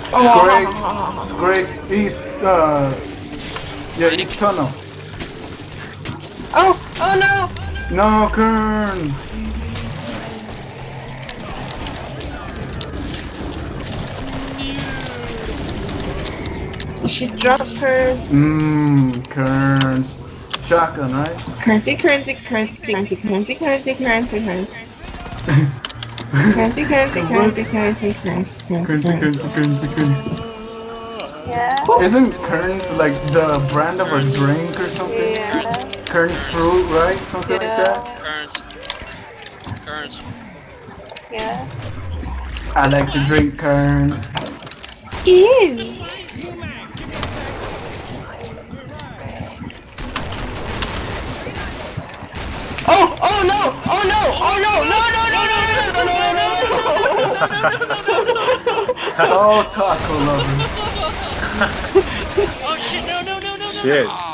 Scrape, east, yeah, east tunnel. Oh no! No, Kerns! She dropped her. Kerns. Shotgun, right? Currency. Currency. Yeah. Isn't Kerns like the brand of a drink or something? Yes. Kerns fruit, right? Something like that? Currents. Yes. I like to drink Kerns. Ew. Oh no! Oh no! Oh no! Oh, taco lovers. Oh shit! No! Shit.